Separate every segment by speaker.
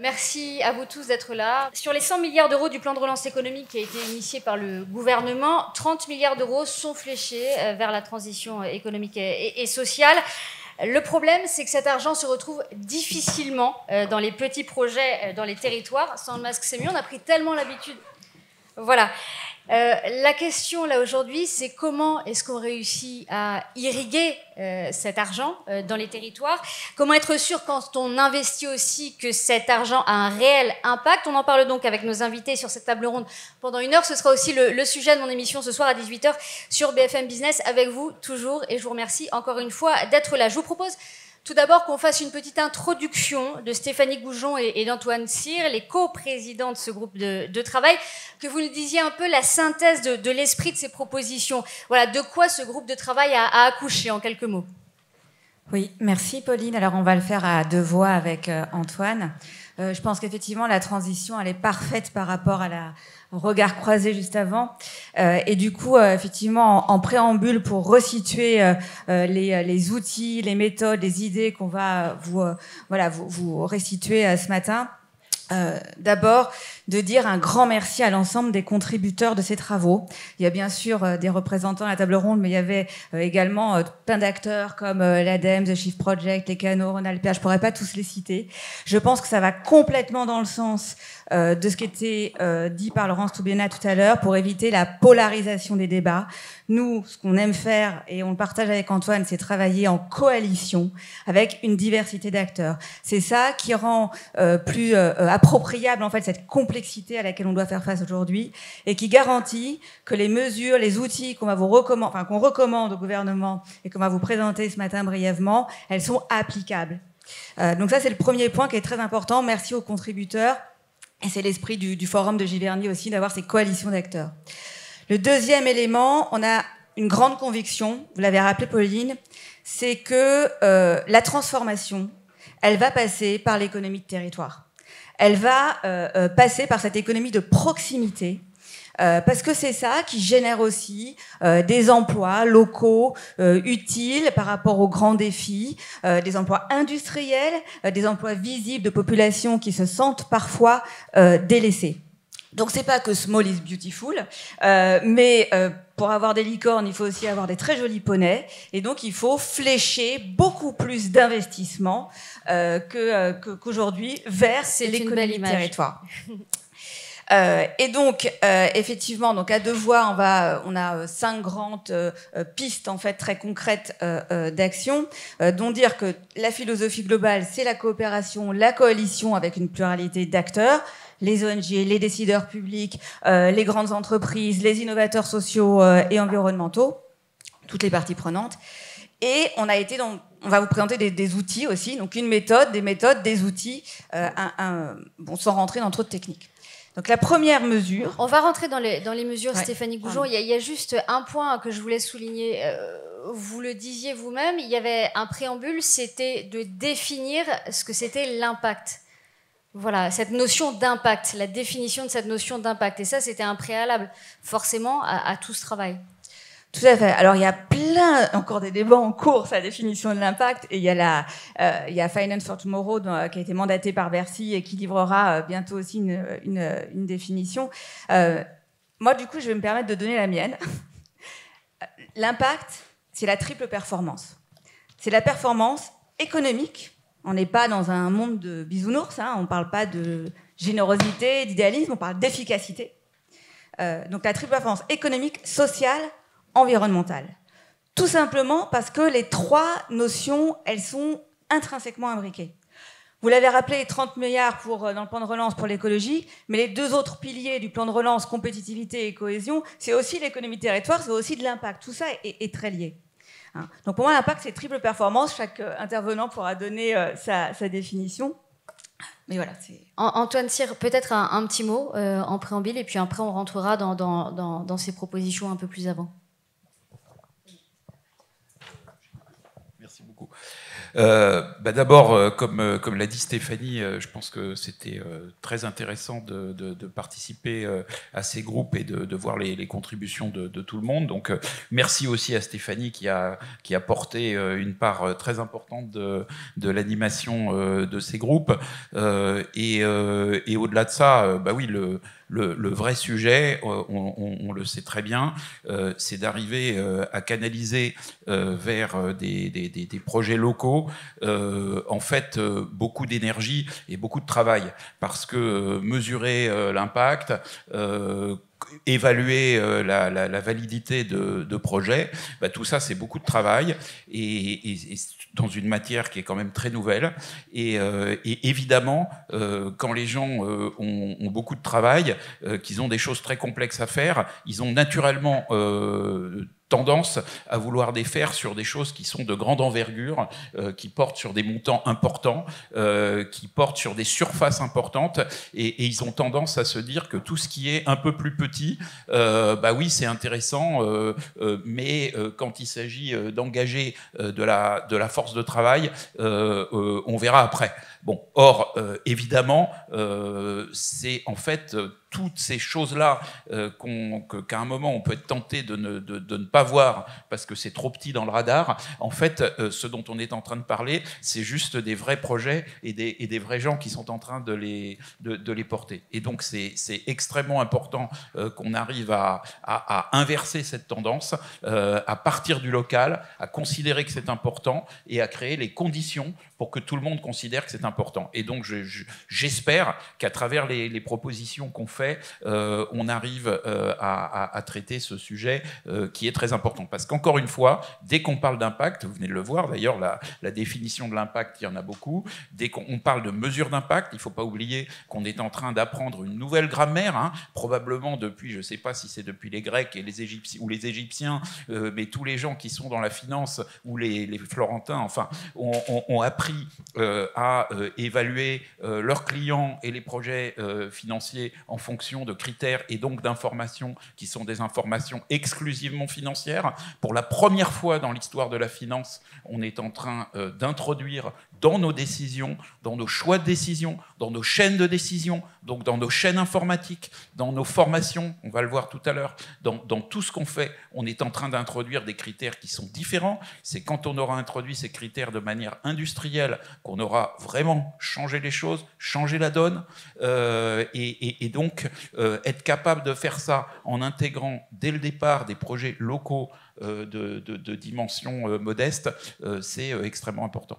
Speaker 1: Merci à vous tous d'être là. Sur les 100 milliards d'euros du plan de relance économique qui a été initié par le gouvernement, 30 milliards d'euros sont fléchés vers la transition économique et sociale. Le problème, c'est que cet argent se retrouve difficilement dans les petits projets, dans les territoires. Sans le masque, c'est mieux. On a pris tellement l'habitude. Voilà. La question là aujourd'hui, c'est comment est-ce qu'on réussit à irriguer cet argent dans les territoires? Comment être sûr quand on investit aussi que cet argent a un réel impact? On en parle donc avec nos invités sur cette table ronde pendant 1 heure. Ce sera aussi le sujet de mon émission ce soir à 18h sur BFM Business avec vous toujours. Et je vous remercie encore une fois d'être là. Je vous propose tout d'abord qu'on fasse une petite introduction de Stéphanie Goujon et d'Antoine Cyr, les co-présidents de ce groupe de travail, que vous nous disiez un peu la synthèse de l'esprit de ces propositions. Voilà, de quoi ce groupe de travail a accouché, en quelques mots.
Speaker 2: Oui, merci Pauline. Alors on va le faire à 2 voix avec Antoine. Je pense qu'effectivement la transition elle est parfaite par rapport au regard croisé juste avant. Et du coup, effectivement, en préambule pour resituer les outils, les méthodes, les idées qu'on va vous restituer ce matin. D'abord, de dire un grand merci à l'ensemble des contributeurs de ces travaux. Il y a bien sûr des représentants à la table ronde, mais il y avait également plein d'acteurs comme l'ADEME, The Shift Project, les Canaux, Ronalpia, je pourrais pas tous les citer. Je pense que ça va complètement dans le sens de ce qui était dit par Laurence Toubiana tout à l'heure pour éviter la polarisation des débats. Nous, ce qu'on aime faire, et on le partage avec Antoine, c'est travailler en coalition avec une diversité d'acteurs. C'est ça qui rend plus appropriable en fait cette complexité à laquelle on doit faire face aujourd'hui et qui garantit que les mesures, les outils qu'on va vous recommander, enfin qu'on recommande au gouvernement et qu'on va vous présenter ce matin brièvement, elles sont applicables. Donc ça, c'est le premier point qui est très important. Merci aux contributeurs. Et c'est l'esprit du forum de Giverny aussi, d'avoir ces coalitions d'acteurs. Le deuxième élément, on a une grande conviction, vous l'avez rappelé Pauline, c'est que la transformation, elle va passer par l'économie de territoire. Elle va passer par cette économie de proximité, parce que c'est ça qui génère aussi des emplois locaux utiles par rapport aux grands défis, des emplois industriels, des emplois visibles de populations qui se sentent parfois délaissées. Donc c'est pas que small is beautiful, mais pour avoir des licornes, il faut aussi avoir des très jolis poneys, et donc il faut flécher beaucoup plus d'investissements qu'aujourd'hui vers l'économie de territoire. Et donc, effectivement, donc à 2 voix, on a 5 grandes pistes en fait très concrètes d'action, dont dire que la philosophie globale, c'est la coopération, la coalition avec une pluralité d'acteurs, les ONG, les décideurs publics, les grandes entreprises, les innovateurs sociaux et environnementaux, toutes les parties prenantes. Et on va vous présenter des outils aussi, donc une méthode, des méthodes, des outils, sans rentrer dans trop de techniques. Donc la première mesure...
Speaker 1: On va rentrer dans les mesures,
Speaker 2: ouais.
Speaker 1: Stéphanie Goujon. Il y a juste un point que je voulais souligner. Vous le disiez vous-même, il y avait un préambule, c'était de définir ce que c'était l'impact. Voilà, cette notion d'impact, la définition de cette notion d'impact. Et ça, c'était un préalable, forcément, à tout ce travail.
Speaker 2: Tout à fait. Alors, il y a encore des débats en cours sur la définition de l'impact. Et il y a Finance for Tomorrow qui a été mandaté par Bercy et qui livrera bientôt aussi une définition. Moi, du coup, je vais me permettre de donner la mienne. L'impact, c'est la triple performance. C'est la performance économique. On n'est pas dans un monde de bisounours, hein. On ne parle pas de générosité, d'idéalisme, on parle d'efficacité. Donc la triple performance économique, sociale, environnementale. Tout simplement parce que les 3 notions, elles sont intrinsèquement imbriquées. Vous l'avez rappelé, 30 milliards dans le plan de relance pour l'écologie, mais les 2 autres piliers du plan de relance, compétitivité et cohésion, c'est aussi l'économie de territoire, c'est aussi de l'impact. Tout ça est très lié. Donc pour moi, l'impact, c'est triple performance. Chaque intervenant pourra donner sa définition. Mais voilà,
Speaker 1: Antoine Cyr, peut-être un petit mot en préambule, et puis après on rentrera dans ces propositions un peu plus avant.
Speaker 3: Merci beaucoup. D'abord, comme l'a dit Stéphanie, je pense que c'était très intéressant de participer à ces groupes et de voir les contributions de tout le monde. Donc, merci aussi à Stéphanie qui a porté une part très importante de l'animation de ces groupes. Et au-delà de ça, oui, le vrai sujet, on le sait très bien, c'est d'arriver à canaliser vers des projets locaux, en fait, beaucoup d'énergie et beaucoup de travail, parce que mesurer l'impact, évaluer la validité de projets, tout ça c'est beaucoup de travail et dans une matière qui est quand même très nouvelle et évidemment quand les gens ont beaucoup de travail, qu'ils ont des choses très complexes à faire, ils ont naturellement tendance à vouloir les faire sur des choses qui sont de grande envergure, qui portent sur des montants importants, qui portent sur des surfaces importantes, et ils ont tendance à se dire que tout ce qui est un peu plus petit, oui, c'est intéressant, mais quand il s'agit d'engager de la force de travail, on verra après. Bon, or, évidemment, c'est en fait toutes ces choses-là qu'à un moment on peut être tenté de ne pas voir parce que c'est trop petit dans le radar. En fait, ce dont on est en train de parler, c'est juste des vrais projets et des vrais gens qui sont en train de les porter. Et donc c'est extrêmement important qu'on arrive à inverser cette tendance, à partir du local, à considérer que c'est important et à créer les conditions pour que tout le monde considère que c'est important. Et donc j'espère qu'à travers les propositions qu'on fait, on arrive à traiter ce sujet qui est très important. Parce qu'encore une fois, dès qu'on parle d'impact, vous venez de le voir d'ailleurs, la définition de l'impact, il y en a beaucoup. Dès qu'on parle de mesure d'impact, il ne faut pas oublier qu'on est en train d'apprendre une nouvelle grammaire, probablement depuis, je ne sais pas si c'est depuis les Grecs et les Égyptiens, mais tous les gens qui sont dans la finance ou les Florentins, enfin, ont appris à évaluer leurs clients et les projets financiers en fonction de critères et donc d'informations qui sont des informations exclusivement financières. Pour la première fois dans l'histoire de la finance, on est en train d'introduire dans nos décisions, dans nos choix de décision, dans nos chaînes de décision, donc dans nos chaînes informatiques, dans nos formations, on va le voir tout à l'heure, dans tout ce qu'on fait, on est en train d'introduire des critères qui sont différents. C'est quand on aura introduit ces critères de manière industrielle qu'on aura vraiment changé les choses, changé la donne, et donc être capable de faire ça en intégrant dès le départ des projets locaux de dimension modeste, c'est extrêmement important.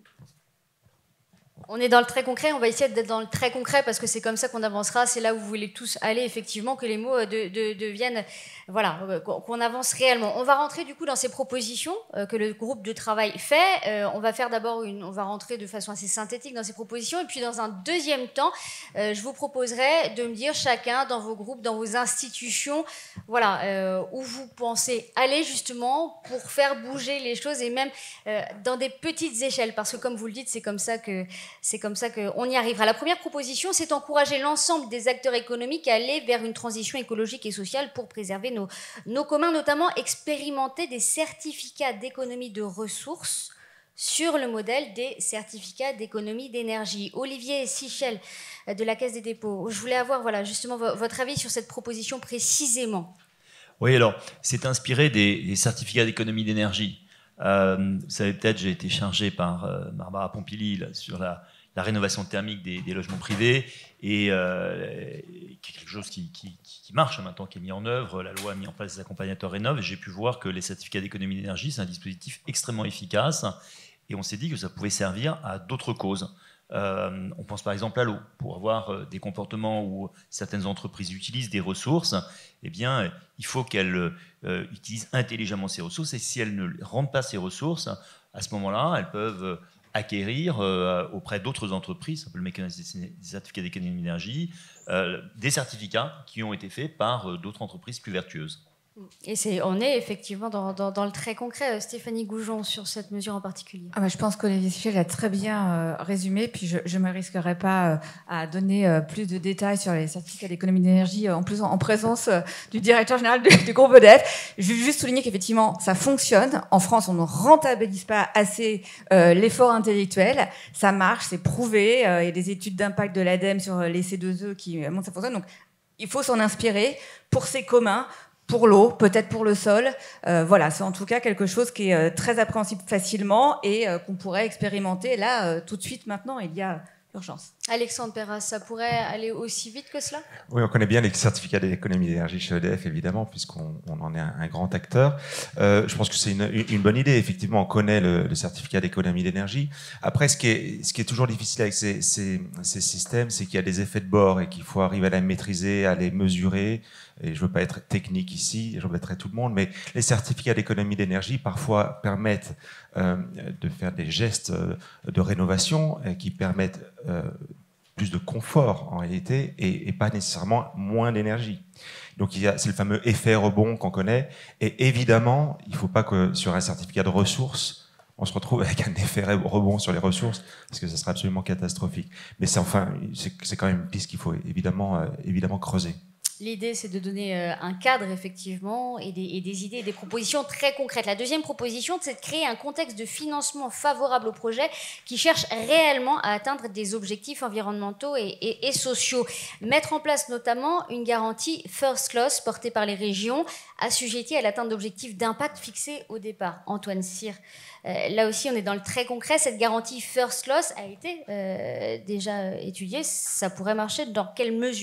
Speaker 1: On est dans le très concret, on va essayer d'être dans le très concret parce que c'est comme ça qu'on avancera, c'est là où vous voulez tous aller, effectivement, que les mots deviennent, voilà, qu'on avance réellement. On va rentrer du coup dans ces propositions que le groupe de travail fait. On va faire d'abord on va rentrer de façon assez synthétique dans ces propositions et puis dans un deuxième temps, je vous proposerai de me dire chacun dans vos groupes, dans vos institutions, voilà, où vous pensez aller justement pour faire bouger les choses et même dans des petites échelles parce que comme vous le dites, c'est comme ça qu'on y arrivera. La première proposition, c'est encourager l'ensemble des acteurs économiques à aller vers une transition écologique et sociale pour préserver nos communs, notamment expérimenter des certificats d'économie de ressources sur le modèle des certificats d'économie d'énergie. Olivier Sichel de la Caisse des dépôts, je voulais avoir voilà, justement votre avis sur cette proposition précisément.
Speaker 4: Oui, alors, c'est inspiré des certificats d'économie d'énergie. Vous savez peut-être, j'ai été chargé par Barbara Pompili là, sur la rénovation thermique des logements privés et qui est quelque chose qui marche maintenant, qui est mis en œuvre. La loi a mis en place des accompagnateurs Rénov'. J'ai pu voir que les certificats d'économie d'énergie, c'est un dispositif extrêmement efficace et on s'est dit que ça pouvait servir à d'autres causes. On pense par exemple à l'eau. Pour avoir des comportements où certaines entreprises utilisent des ressources, eh bien, il faut qu'elles utilisent intelligemment ces ressources et si elles ne rendent pas ces ressources, à ce moment-là, elles peuvent acquérir auprès d'autres entreprises, c'est un peu le mécanisme des certificats d'économie d'énergie, des certificats qui ont été faits par d'autres entreprises plus vertueuses.
Speaker 1: Et on est effectivement dans le très concret. Stéphanie Goujon, sur cette mesure en particulier.
Speaker 2: Je pense qu'Olivier Sichel l'a très bien résumé, puis je ne me risquerai pas à donner plus de détails sur les certificats d'économie d'énergie, en plus en présence du directeur général du groupe EDF. Je veux juste souligner qu'effectivement, ça fonctionne. En France, on ne rentabilise pas assez l'effort intellectuel. Ça marche, c'est prouvé. Il y a des études d'impact de l'ADEME sur les C2E qui montrent que ça fonctionne. Donc, il faut s'en inspirer pour ces communs, pour l'eau, peut-être pour le sol. Voilà, c'est en tout cas quelque chose qui est très appréhensible facilement et qu'on pourrait expérimenter là, tout de suite, maintenant. Il y a urgence.
Speaker 1: Alexandre Perras, ça pourrait aller aussi vite que cela ?
Speaker 5: Oui, on connaît bien les certificats d'économie d'énergie chez EDF, évidemment, puisqu'on en est un grand acteur. Je pense que c'est une bonne idée. Effectivement, on connaît le certificat d'économie d'énergie. Après, ce qui est toujours difficile avec ces systèmes, c'est qu'il y a des effets de bord et qu'il faut arriver à les maîtriser, à les mesurer. Et je ne veux pas être technique ici, j'embêterai tout le monde, mais les certificats d'économie d'énergie parfois permettent de faire des gestes de rénovation qui permettent plus de confort en réalité et pas nécessairement moins d'énergie. Donc c'est le fameux effet rebond qu'on connaît. Et évidemment, il ne faut pas que sur un certificat de ressources, on se retrouve avec un effet rebond sur les ressources, parce que ça serait absolument catastrophique. Mais c'est quand même une piste qu'il faut évidemment creuser.
Speaker 1: L'idée, c'est de donner un cadre, effectivement, et des idées et des propositions très concrètes. La deuxième proposition, c'est de créer un contexte de financement favorable au projet qui cherche réellement à atteindre des objectifs environnementaux et sociaux. Mettre en place notamment une garantie First Loss portée par les régions, assujettie à l'atteinte d'objectifs d'impact fixés au départ. Antoine Cyr, là aussi, on est dans le très concret. Cette garantie First Loss a été déjà étudiée. Ça pourrait marcher dans quelle mesure ?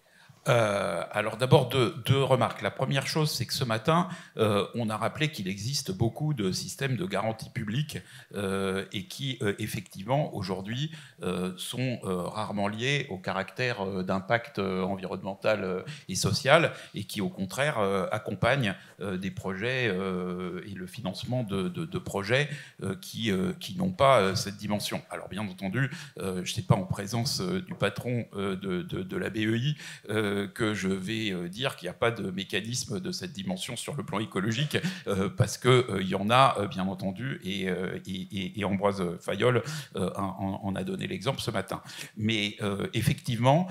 Speaker 3: Alors d'abord deux remarques. La première chose, c'est que ce matin, on a rappelé qu'il existe beaucoup de systèmes de garantie publique et qui, effectivement, aujourd'hui, sont rarement liés au caractère d'impact environnemental et social et qui, au contraire, accompagnent des projets et le financement de projets qui n'ont pas cette dimension. Alors bien entendu, je ne sais pas en présence du patron de la BEI que je vais dire qu'il n'y a pas de mécanisme de cette dimension sur le plan écologique, parce qu'il y en a, bien entendu, et Ambroise Fayol en a donné l'exemple ce matin. Mais effectivement,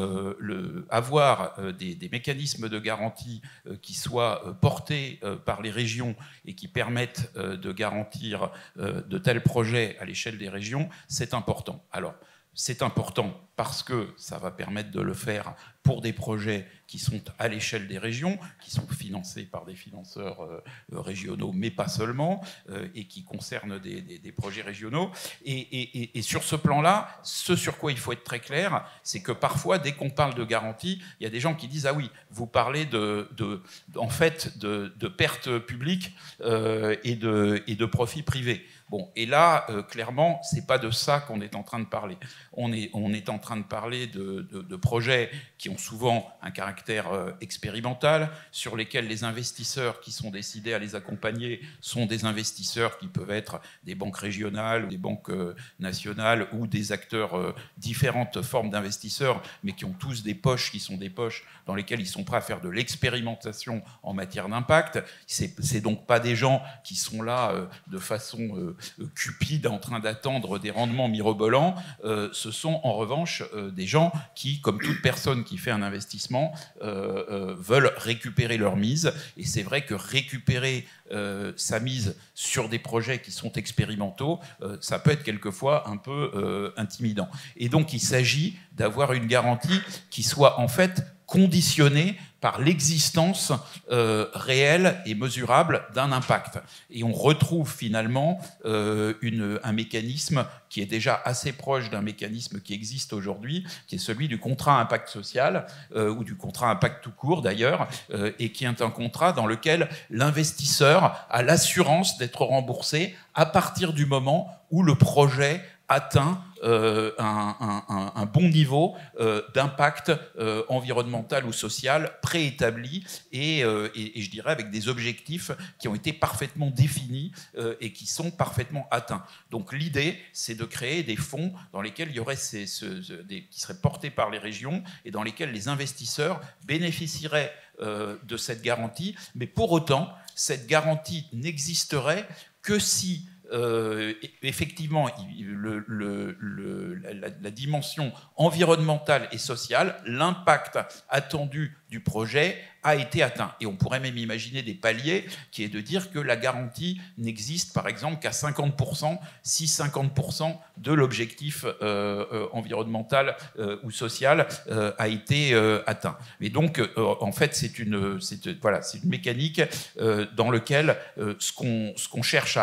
Speaker 3: avoir des mécanismes de garantie qui soient portés par les régions et qui permettent de garantir de tels projets à l'échelle des régions, c'est important. Alors, c'est important parce que ça va permettre de le faire pour des projets qui sont à l'échelle des régions, qui sont financés par des financeurs régionaux, mais pas seulement, et qui concernent des projets régionaux. Et sur ce plan-là, ce sur quoi il faut être très clair, c'est que parfois, dès qu'on parle de garantie, il y a des gens qui disent « Ah oui, vous parlez en fait de pertes publiques et de profits privés ». Bon, et là, clairement, c'est pas de ça qu'on est en train de parler. On est en train de parler de projets qui ont souvent un caractère expérimental, sur lesquels les investisseurs qui sont décidés à les accompagner sont des investisseurs qui peuvent être des banques régionales, des banques nationales ou des acteurs, différentes formes d'investisseurs, mais qui ont tous des poches qui sont des poches dans lesquelles ils sont prêts à faire de l'expérimentation en matière d'impact. C'est donc pas des gens qui sont là de façon cupide en train d'attendre des rendements mirobolants. Ce sont en revanche des gens qui, comme toute personne qui fait un investissement, veulent récupérer leur mise. Et c'est vrai que récupérer sa mise sur des projets qui sont expérimentaux, ça peut être quelquefois un peu intimidant. Et donc il s'agit d'avoir une garantie qui soit en fait conditionnée par l'existence réelle et mesurable d'un impact. Et on retrouve finalement un mécanisme qui est déjà assez proche d'un mécanisme qui existe aujourd'hui, qui est celui du contrat impact social, ou du contrat impact tout court d'ailleurs, et qui est un contrat dans lequel l'investisseur a l'assurance d'être remboursé à partir du moment où le projet atteint un bon niveau d'impact environnemental ou social préétabli et je dirais avec des objectifs qui ont été parfaitement définis et qui sont parfaitement atteints. Donc l'idée, c'est de créer des fonds dans lesquels il y aurait qui seraient portés par les régions et dans lesquels les investisseurs bénéficieraient de cette garantie, mais pour autant, cette garantie n'existerait que si effectivement la dimension environnementale et sociale, l'impact attendu du projet a été atteint. Et on pourrait même imaginer des paliers qui est de dire que la garantie n'existe par exemple qu'à 50% si 50% de l'objectif environnemental ou social a été atteint. Mais donc en fait c'est une mécanique dans laquelle ce qu'on cherche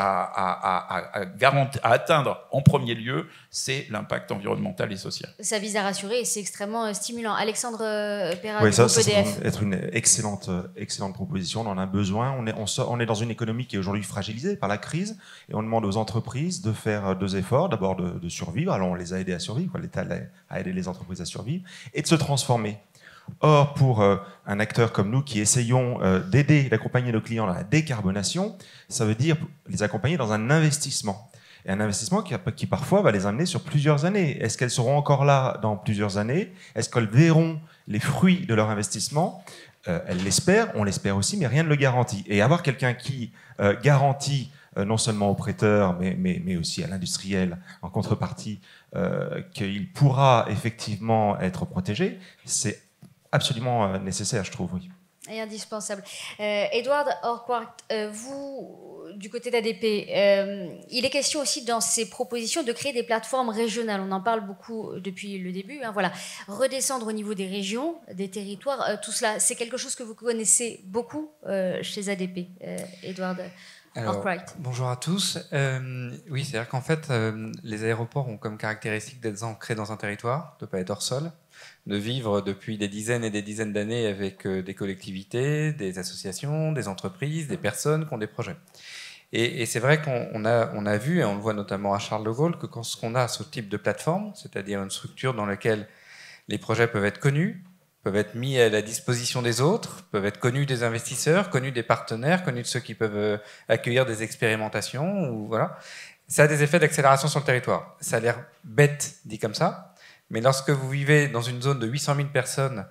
Speaker 3: à atteindre en premier lieu, c'est l'impact environnemental et social.
Speaker 1: Ça vise à rassurer et c'est extrêmement stimulant. Alexandre Perra,
Speaker 5: oui,
Speaker 1: du
Speaker 5: ça
Speaker 1: groupe EDF.
Speaker 5: va être une excellente proposition. On en a besoin. On est dans une économie qui est aujourd'hui fragilisée par la crise et on demande aux entreprises de faire deux efforts. D'abord de survivre. Alors on les a aidés à survivre. L'État a aidé les entreprises à survivre et de se transformer. Or, pour un acteur comme nous qui essayons d'aider, d'accompagner nos clients dans la décarbonation, ça veut dire les accompagner dans un investissement. Et un investissement qui parfois va les amener sur plusieurs années. Est-ce qu'elles seront encore là dans plusieurs années? Est-ce qu'elles verront les fruits de leur investissement? Elles l'espèrent, on l'espère aussi, mais rien ne le garantit. Et avoir quelqu'un qui garantit non seulement au prêteur, mais aussi à l'industriel en contrepartie qu'il pourra effectivement être protégé, c'est absolument nécessaire, je trouve, oui.
Speaker 1: Et indispensable. Edward Orquart, vous, du côté d'ADP, il est question aussi dans ces propositions de créer des plateformes régionales. On en parle beaucoup depuis le début. Hein, voilà. Redescendre au niveau des régions, des territoires, tout cela, c'est quelque chose que vous connaissez beaucoup chez ADP. Edward Orquart.
Speaker 6: Bonjour à tous. Oui, c'est-à-dire qu'en fait, les aéroports ont comme caractéristique d'être ancrés dans un territoire, de ne pas être hors sol, de vivre depuis des dizaines et des dizaines d'années avec des collectivités, des associations, des entreprises, des personnes qui ont des projets. Et c'est vrai qu'on a vu, et on le voit notamment à Charles de Gaulle, que quand on a ce type de plateforme, c'est-à-dire une structure dans laquelle les projets peuvent être connus, peuvent être mis à la disposition des autres, peuvent être connus des investisseurs, connus des partenaires, connus de ceux qui peuvent accueillir des expérimentations, ou voilà, ça a des effets d'accélération sur le territoire. Ça a l'air bête dit comme ça, mais lorsque vous vivez dans une zone de 800 000 personnes,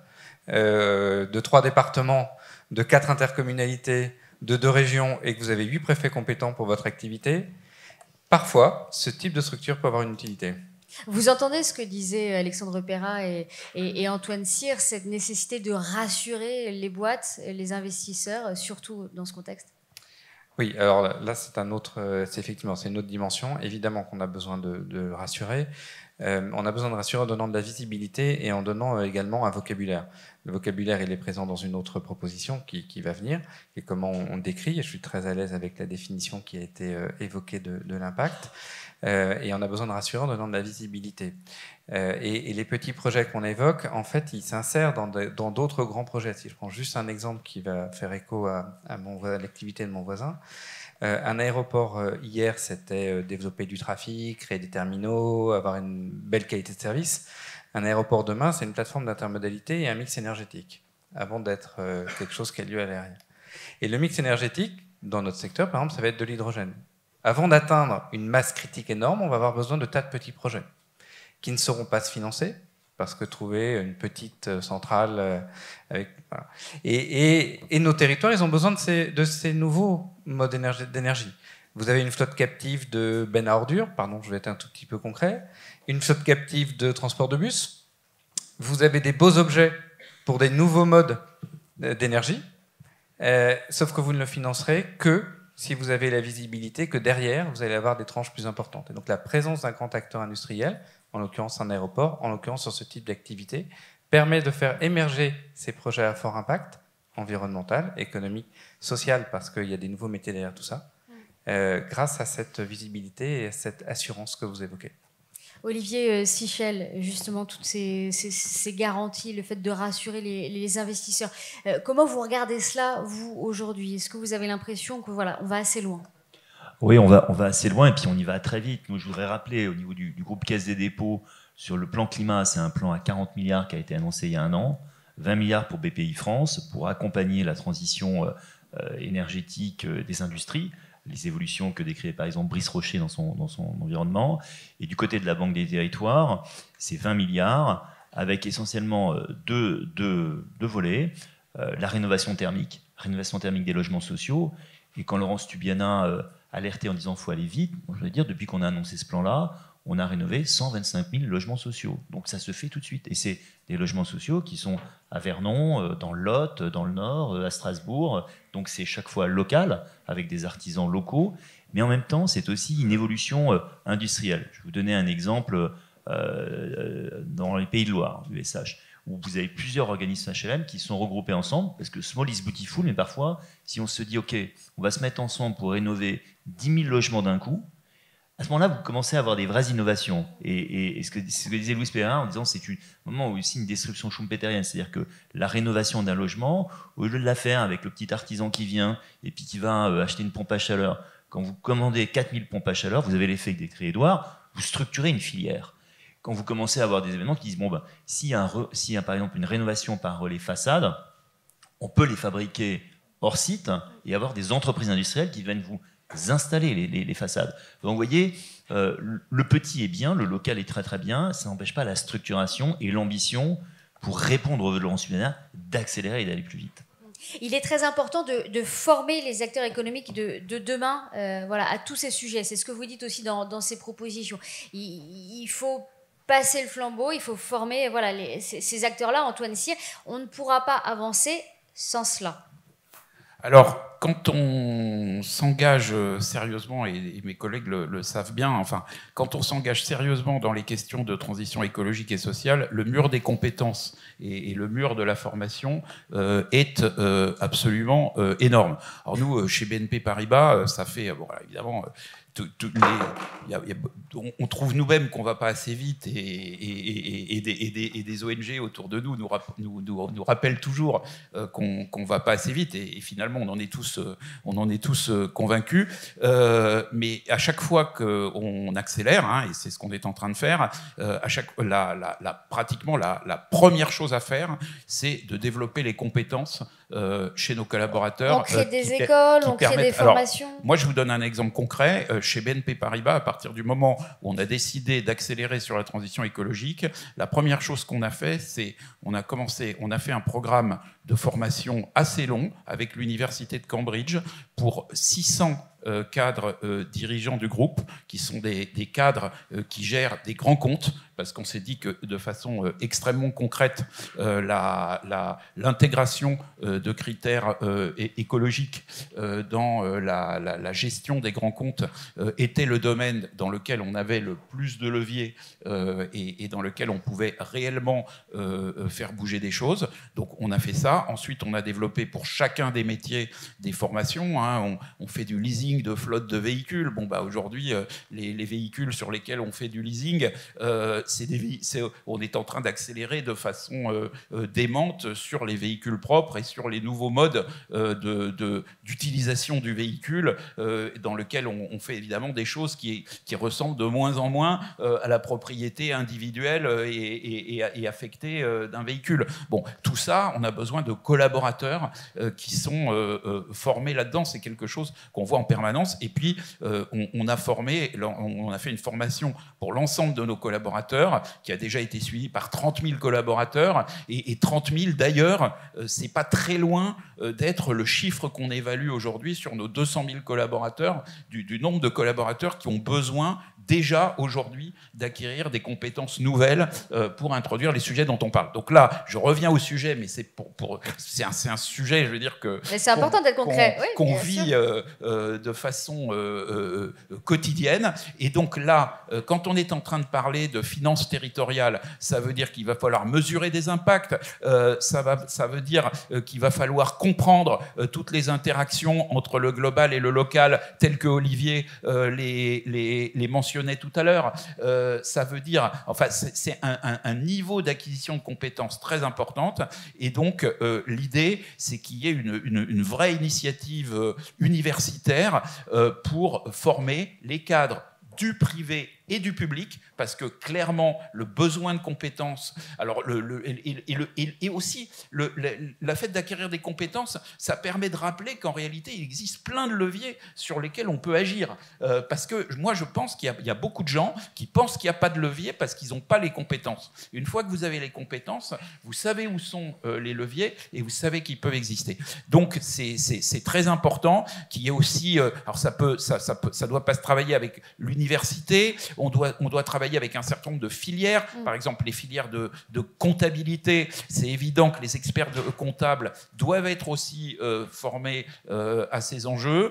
Speaker 6: de 3 départements, de 4 intercommunalités, de 2 régions, et que vous avez 8 préfets compétents pour votre activité, parfois, ce type de structure peut avoir une utilité.
Speaker 1: Vous entendez ce que disaient Alexandre Perra et Antoine Cyr, cette nécessité de rassurer les boîtes, les investisseurs, surtout dans ce contexte?
Speaker 6: Oui, alors là, c'est une autre dimension. Évidemment qu'on a besoin de rassurer. On a besoin de rassurer en donnant de la visibilité et en donnant également un vocabulaire. Le vocabulaire, il est présent dans une autre proposition qui va venir, et comment on décrit. Et je suis très à l'aise avec la définition qui a été évoquée de l'impact. Et on a besoin de rassurer en donnant de la visibilité. Et les petits projets qu'on évoque, en fait, ils s'insèrent dans d'autres grands projets. Si je prends juste un exemple qui va faire écho à l'activité de mon voisin, un aéroport hier, c'était développer du trafic, créer des terminaux, avoir une belle qualité de service. Un aéroport demain, c'est une plateforme d'intermodalité et un mix énergétique, avant d'être quelque chose qui a lieu à l'aérien. Et le mix énergétique, dans notre secteur, par exemple, ça va être de l'hydrogène. Avant d'atteindre une masse critique énorme, on va avoir besoin de tas de petits projets qui ne seront pas se financer, parce que trouver une petite centrale avec... Voilà. Et nos territoires, ils ont besoin de ces nouveaux modes d'énergie. Vous avez une flotte captive de bennes à ordures, pardon, je vais être un tout petit peu concret, une flotte captive de transport de bus, vous avez des beaux objets pour des nouveaux modes d'énergie, sauf que vous ne le financerez que si vous avez la visibilité que derrière, vous allez avoir des tranches plus importantes. Et donc la présence d'un grand acteur industriel, en l'occurrence un aéroport, en l'occurrence sur ce type d'activité, permet de faire émerger ces projets à fort impact, environnemental, économique, social, parce qu'il y a des nouveaux métiers derrière tout ça, grâce à cette visibilité et à cette assurance que vous évoquez.
Speaker 1: Olivier Sichel, justement, toutes ces garanties, le fait de rassurer les investisseurs. Comment vous regardez cela, vous, aujourd'hui? Est-ce que vous avez l'impression que voilà, on va assez loin?
Speaker 4: Oui, on va assez loin et puis on y va très vite. Nous, je voudrais rappeler au niveau du groupe Caisse des dépôts, sur le plan climat, c'est un plan à 40 milliards qui a été annoncé il y a 1 an, 20 milliards pour BPI France, pour accompagner la transition énergétique des industries, les évolutions que décrit par exemple Brice Rocher dans son environnement. Et du côté de la Banque des territoires, c'est 20 milliards, avec essentiellement deux volets. La rénovation thermique des logements sociaux. Et quand Laurence Tubiana alerté en disant qu'il faut aller vite, je veux dire, depuis qu'on a annoncé ce plan-là, on a rénové 125 000 logements sociaux. Donc ça se fait tout de suite. Et c'est des logements sociaux qui sont à Vernon, dans le Lot, dans le Nord, à Strasbourg. Donc c'est chaque fois local, avec des artisans locaux. Mais en même temps, c'est aussi une évolution industrielle. Je vais vous donner un exemple dans les Pays de Loire, USH, où vous avez plusieurs organismes HLM qui sont regroupés ensemble, parce que small is beautiful, mais parfois, si on se dit, OK, on va se mettre ensemble pour rénover 10 000 logements d'un coup, à ce moment-là, vous commencez à avoir des vraies innovations. Et ce que disait Louis Perrin en disant, c'est un moment où aussi une disruption schumpeterienne, c'est-à-dire que la rénovation d'un logement, au lieu de la faire avec le petit artisan qui vient et puis qui va acheter une pompe à chaleur, quand vous commandez 4000 pompes à chaleur, vous avez l'effet que décrit Édouard, vous structurez une filière. Quand vous commencez à avoir des événements qui disent, bon, s'il y a par exemple une rénovation par relais façade, on peut les fabriquer hors site et avoir des entreprises industrielles qui viennent vous installer les façades. Donc vous voyez, le petit est bien, le local est très très bien, ça n'empêche pas la structuration et l'ambition pour répondre aux besoins de Laurence Tubiana d'accélérer et d'aller plus vite.
Speaker 1: Il est très important de former les acteurs économiques de demain à tous ces sujets. C'est ce que vous dites aussi dans ces propositions. Il faut passer le flambeau, il faut former ces acteurs-là. Antoine Cyr, on ne pourra pas avancer sans cela.
Speaker 3: Alors, quand on s'engage sérieusement, et mes collègues le savent bien, enfin, quand on s'engage sérieusement dans les questions de transition écologique et sociale, le mur des compétences et le mur de la formation est absolument énorme. Alors nous, chez BNP Paribas, ça fait, évidemment... on trouve nous-mêmes qu'on ne va pas assez vite et des ONG autour de nous nous rappellent toujours qu'on ne va pas assez vite et finalement on en est tous convaincus. Mais à chaque fois qu'on accélère, et c'est ce qu'on est en train de faire, pratiquement la première chose à faire, c'est de développer les compétences chez nos collaborateurs.
Speaker 1: On crée des écoles, on crée des formations.
Speaker 3: Alors, moi, je vous donne un exemple concret. Chez BNP Paribas, à partir du moment où on a décidé d'accélérer sur la transition écologique, la première chose qu'on a fait, c'est on a fait un programme de formation assez long avec l'université de Cambridge pour 600 cadres dirigeants du groupe, qui sont des cadres qui gèrent des grands comptes, parce qu'on s'est dit que de façon extrêmement concrète, l'intégration de critères écologiques dans la gestion des grands comptes était le domaine dans lequel on avait le plus de levier et dans lequel on pouvait réellement faire bouger des choses. Donc on a fait ça. Ensuite, on a développé pour chacun des métiers des formations. On fait du leasing de flotte de véhicules. Aujourd'hui, les véhicules sur lesquels on fait du leasing, on est en train d'accélérer de façon démente sur les véhicules propres et sur les nouveaux modes d'utilisation du véhicule, dans lequel on fait évidemment des choses qui ressemblent de moins en moins à la propriété individuelle et affectée d'un véhicule. Bon, tout ça, on a besoin de collaborateurs qui sont formés là-dedans. C'est quelque chose qu'on voit en permanence. Et puis, on a fait une formation pour l'ensemble de nos collaborateurs qui a déjà été suivie par 30 000 collaborateurs. Et 30 000, d'ailleurs, c'est pas très loin d'être le chiffre qu'on évalue aujourd'hui sur nos 200 000 collaborateurs, du nombre de collaborateurs qui ont besoin déjà aujourd'hui d'acquérir des compétences nouvelles pour introduire les sujets dont on parle. Donc là, je reviens au sujet, mais c'est c'est un sujet, je veux dire que
Speaker 1: mais c'est important d'être concret.
Speaker 3: qu'on vit de façon quotidienne. Et donc là, quand on est en train de parler de finances territoriales, ça veut dire qu'il va falloir mesurer des impacts. Ça veut dire qu'il va falloir comprendre toutes les interactions entre le global et le local, telles que Olivier les mentionne mentionnais tout à l'heure. Ça veut dire, enfin, c'est un niveau d'acquisition de compétences très importante. Et donc, l'idée, c'est qu'il y ait une vraie initiative universitaire pour former les cadres du privé et du public, parce que clairement le besoin de compétences, alors et aussi la fait d'acquérir des compétences, ça permet de rappeler qu'en réalité il existe plein de leviers sur lesquels on peut agir, parce que moi je pense qu'il y a beaucoup de gens qui pensent qu'il n'y a pas de levier parce qu'ils n'ont pas les compétences. Une fois que vous avez les compétences, vous savez où sont les leviers et vous savez qu'ils peuvent exister. Donc c'est très important qu'il y ait aussi, alors ça doit pas se travailler avec l'université. On doit travailler avec un certain nombre de filières. Par exemple, les filières de comptabilité. C'est évident que les experts comptables doivent être aussi formés à ces enjeux.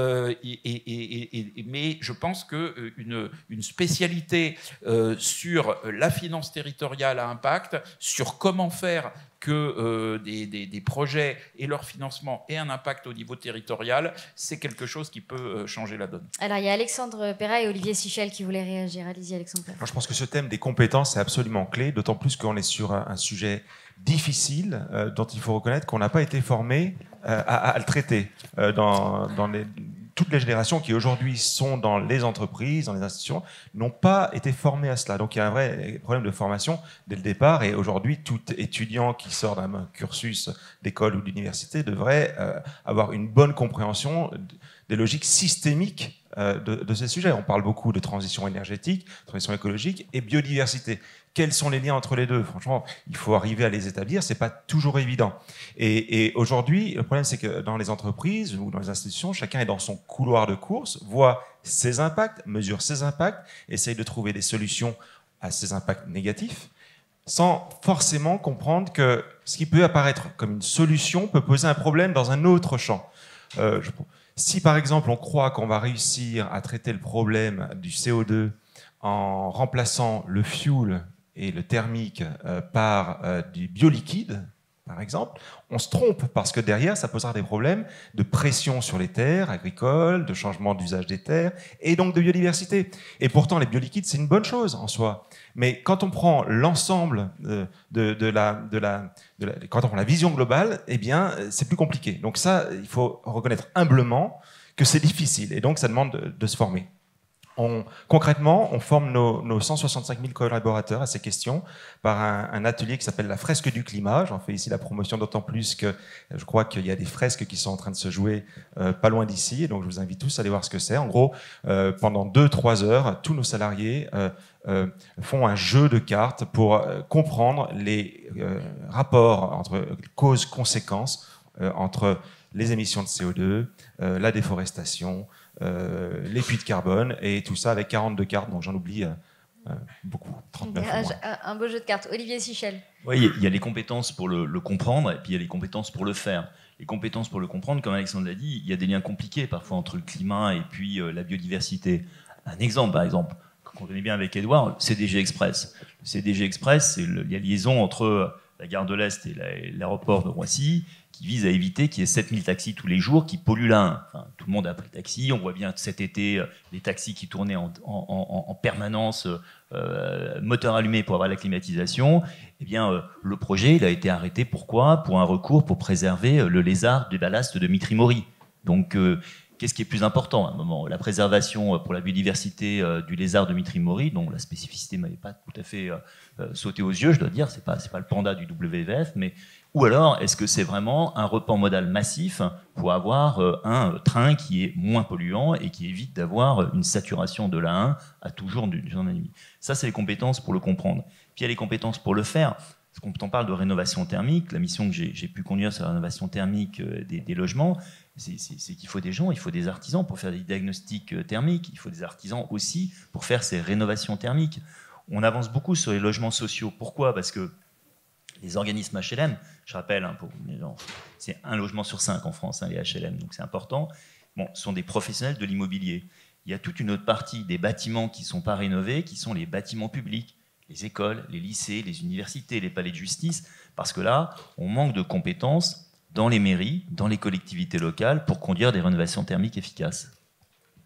Speaker 3: Mais je pense qu'une spécialité sur la finance territoriale à impact, sur comment faire que des projets et leur financement aient un impact au niveau territorial, c'est quelque chose qui peut changer la donne.
Speaker 1: Alors, il y a Alexandre Perra et Olivier Sichel qui voulaient réagir. Allez-y, Alexandre.
Speaker 5: Alors, je pense que ce thème des compétences est absolument clé, d'autant plus qu'on est sur un sujet difficile dont il faut reconnaître qu'on n'a pas été formé à le traiter dans toutes les générations qui aujourd'hui sont dans les entreprises, dans les institutions, n'ont pas été formées à cela. Donc il y a un vrai problème de formation dès le départ. Et aujourd'hui, tout étudiant qui sort d'un cursus d'école ou d'université devrait avoir une bonne compréhension des logiques systémiques de ces sujets. On parle beaucoup de transition énergétique, transition écologique et biodiversité. Quels sont les liens entre les deux? Franchement, il faut arriver à les établir, c'est pas toujours évident. Et aujourd'hui, le problème, c'est que dans les entreprises ou dans les institutions, chacun est dans son couloir de course, voit ses impacts, mesure ses impacts, essaye de trouver des solutions à ces impacts négatifs, sans forcément comprendre que ce qui peut apparaître comme une solution peut poser un problème dans un autre champ. Si par exemple on croit qu'on va réussir à traiter le problème du CO2 en remplaçant le fuel et le thermique par du bioliquide, par exemple, on se trompe parce que derrière, ça posera des problèmes de pression sur les terres agricoles, de changement d'usage des terres et donc de biodiversité. Et pourtant, les bioliquides, c'est une bonne chose en soi. Mais quand on prend l'ensemble quand on prend la vision globale, eh bien, c'est plus compliqué. Donc ça, il faut reconnaître humblement que c'est difficile et donc ça demande de se former. Concrètement, on forme nos 165 000 collaborateurs à ces questions par un atelier qui s'appelle la fresque du climat. J'en fais ici la promotion, d'autant plus que je crois qu'il y a des fresques qui sont en train de se jouer pas loin d'ici. Et donc, je vous invite tous à aller voir ce que c'est. En gros, pendant 2-3 heures, tous nos salariés font un jeu de cartes pour comprendre les rapports entre causes-conséquences entre les émissions de CO2, la déforestation, les puits de carbone, et tout ça avec 42 cartes, donc j'en oublie beaucoup, 39.
Speaker 1: Un beau jeu de cartes. Olivier Sichel.
Speaker 4: Oui, il y a les compétences pour le comprendre, et puis il y a les compétences pour le faire. Les compétences pour le comprendre, comme Alexandre l'a dit, il y a des liens compliqués parfois entre le climat et puis la biodiversité. Un exemple, par exemple, qu'on connaît bien avec Edouard, le CDG Express. Le CDG Express, c'est la liaison entre la gare de l'Est et l'aéroport de Roissy, qui vise à éviter qu'il y ait 7000 taxis tous les jours qui polluent l'A1. Enfin, tout le monde a pris le taxi. On voit bien cet été les taxis qui tournaient en permanence, moteur allumé pour avoir la climatisation. Eh bien, le projet, il a été arrêté. Pourquoi? Pour un recours pour préserver le lézard du ballast de Mitry-Mory. Donc, qu'est-ce qui est plus important à un moment? La préservation pour la biodiversité du lézard de Mitry-Mory, dont la spécificité ne m'avait pas tout à fait sauté aux yeux, je dois dire. C'est pas le panda du WWF, mais... Ou alors, est-ce que c'est vraiment un report modal massif pour avoir un train qui est moins polluant et qui évite d'avoir une saturation de l'A1 à toujours du jour et de la nuit? Ça, c'est les compétences pour le comprendre. Puis il y a les compétences pour le faire. Quand on parle de rénovation thermique, la mission que j'ai pu conduire sur la rénovation thermique des logements, c'est qu'il faut des gens, il faut des artisans pour faire des diagnostics thermiques, il faut des artisans aussi pour faire ces rénovations thermiques. On avance beaucoup sur les logements sociaux. Pourquoi? Parce que les organismes HLM, je rappelle, c'est 1 logement sur 5 en France, les HLM, donc c'est important, sont des professionnels de l'immobilier. Il y a toute une autre partie des bâtiments qui ne sont pas rénovés, qui sont les bâtiments publics, les écoles, les lycées, les universités, les palais de justice, parce que là, on manque de compétences dans les mairies, dans les collectivités locales, pour conduire des rénovations thermiques efficaces.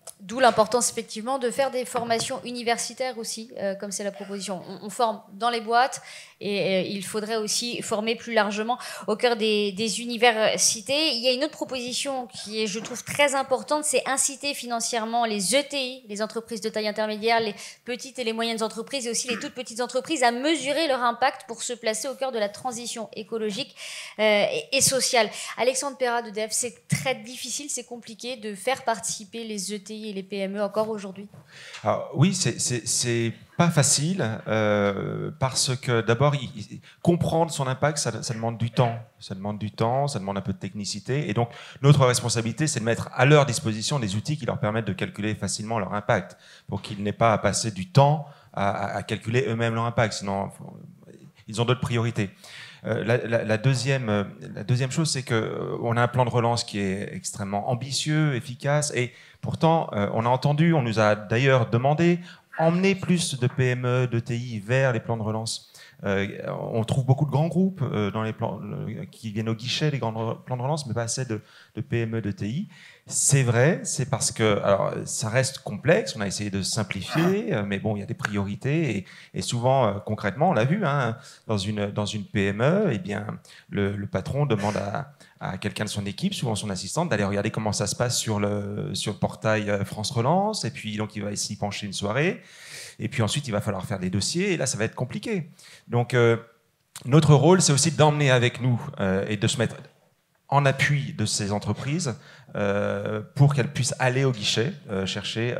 Speaker 1: D'où l'importance effectivement de faire des formations universitaires aussi, comme c'est la proposition. On forme dans les boîtes et il faudrait aussi former plus largement au cœur des universités. Il y a une autre proposition qui est, je trouve, très importante, c'est inciter financièrement les ETI, les entreprises de taille intermédiaire, les petites et les moyennes entreprises et aussi les toutes petites entreprises à mesurer leur impact pour se placer au cœur de la transition écologique et sociale. Alexandre Perrat d'EDF, c'est très difficile, c'est compliqué de faire participer les ETI et les PME encore aujourd'hui?
Speaker 5: Alors, oui, c'est pas facile parce que d'abord, comprendre son impact, ça demande du temps. Ça demande du temps, ça demande un peu de technicité. Et donc, notre responsabilité, c'est de mettre à leur disposition des outils qui leur permettent de calculer facilement leur impact pour qu'ils n'aient pas à passer du temps à calculer eux-mêmes leur impact. Sinon, ils ont d'autres priorités. La deuxième chose, c'est qu'on a un plan de relance qui est extrêmement ambitieux, efficace, et pourtant, on a entendu, on nous a d'ailleurs demandé, emmener plus de PME, d'ETI vers les plans de relance. On trouve beaucoup de grands groupes dans les plans, qui viennent au guichet, les grands plans de relance, mais pas assez de PME, d'ETI. C'est vrai, c'est parce que alors, ça reste complexe, on a essayé de simplifier, mais bon, il y a des priorités, et souvent, concrètement, on l'a vu, hein, dans une PME, eh bien, le patron demande à quelqu'un de son équipe, souvent son assistante, d'aller regarder comment ça se passe sur le portail France Relance, et puis donc il va s'y pencher une soirée, et puis ensuite il va falloir faire des dossiers, et là ça va être compliqué. Donc notre rôle, c'est aussi d'emmener avec nous et de se mettre en appui de ces entreprises pour qu'elles puissent aller au guichet chercher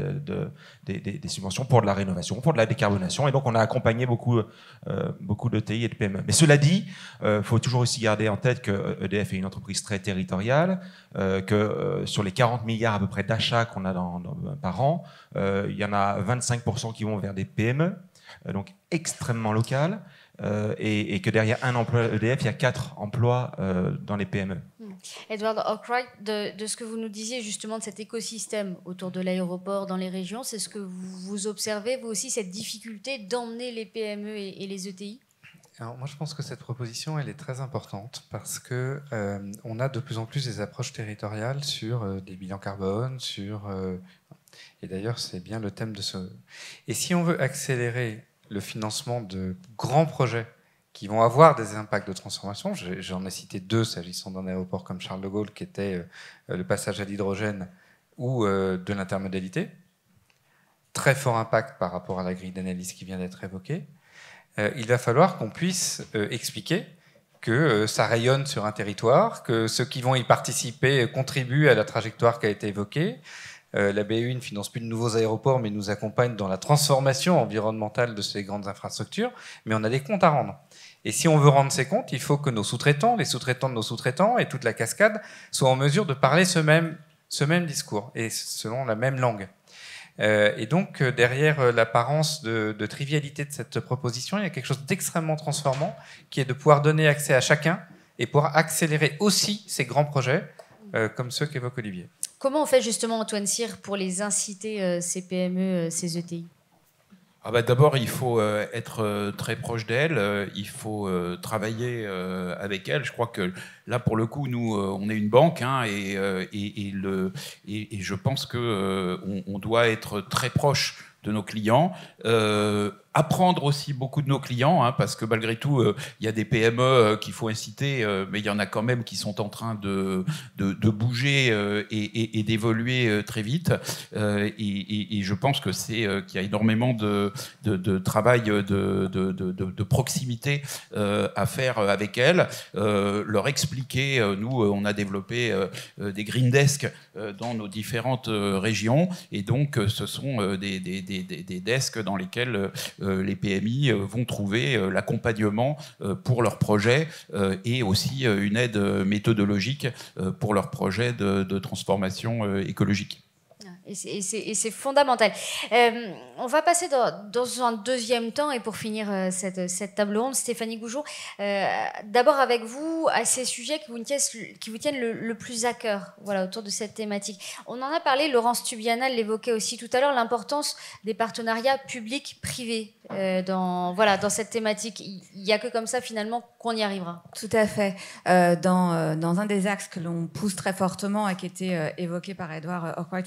Speaker 5: des subventions pour de la rénovation, pour de la décarbonation. Et donc, on a accompagné beaucoup d'ETI et de PME. Mais cela dit, il faut toujours aussi garder en tête que EDF est une entreprise très territoriale, que sur les 40 milliards à peu près d'achats qu'on a par an, il y en a 25% qui vont vers des PME, donc extrêmement locales. Et que derrière un emploi EDF, il y a 4 emplois dans les PME.
Speaker 1: Edward Arkwright, de ce que vous nous disiez justement de cet écosystème autour de l'aéroport dans les régions, c'est ce que vous observez, vous aussi, cette difficulté d'emmener les PME et les ETI?
Speaker 6: Alors moi, je pense que cette proposition, elle est très importante parce que on a de plus en plus des approches territoriales sur des bilans carbone, et d'ailleurs, c'est bien le thème de ce... Et si on veut accélérer le financement de grands projets qui vont avoir des impacts de transformation. J'en ai cité 2 s'agissant d'un aéroport comme Charles de Gaulle, qui était le passage à l'hydrogène ou de l'intermodalité. Très fort impact par rapport à la grille d'analyse qui vient d'être évoquée. Il va falloir qu'on puisse expliquer que ça rayonne sur un territoire, que ceux qui vont y participer contribuent à la trajectoire qui a été évoquée. La BEI ne finance plus de nouveaux aéroports, mais nous accompagne dans la transformation environnementale de ces grandes infrastructures. Mais on a des comptes à rendre. Et si on veut rendre ces comptes, il faut que nos sous-traitants, les sous-traitants de nos sous-traitants et toute la cascade soient en mesure de parler ce même discours et selon la même langue. Et donc, derrière l'apparence de trivialité de cette proposition, il y a quelque chose d'extrêmement transformant qui est de pouvoir donner accès à chacun et pouvoir accélérer aussi ces grands projets comme ceux qu'évoque Olivier.
Speaker 1: Comment on fait justement, Antoine Cyr, pour les inciter, ces PME, ces ETI?
Speaker 3: D'abord, il faut être très proche d'elles, il faut travailler avec elles. Je crois que là, pour le coup, nous, on est une banque, hein, et je pense qu'on doit être très proche de nos clients, apprendre aussi beaucoup de nos clients, hein, parce que malgré tout, il y a des PME qu'il faut inciter, mais il y en a quand même qui sont en train de bouger et d'évoluer très vite. Et je pense que qu'il y a énormément de travail de proximité à faire avec elles, leur expliquer. Nous, on a développé des green desks dans nos différentes régions, et donc ce sont des desks dans lesquels les PMI vont trouver l'accompagnement pour leurs projets et aussi une aide méthodologique pour leurs projets de transformation écologique.
Speaker 1: Et c'est fondamental. On va passer dans un deuxième temps, et pour finir cette table ronde, Stéphanie Goujon, d'abord avec vous, à ces sujets qui vous tiennent le plus à cœur, voilà, autour de cette thématique. On en a parlé, Laurence Tubiana l'évoquait aussi tout à l'heure, l'importance des partenariats publics-privés dans cette thématique. Il n'y a que comme ça, finalement, qu'on y arrivera.
Speaker 2: Tout à fait. Dans un des axes que l'on pousse très fortement et qui était évoqué par Edward Arkwright tout à l'heure,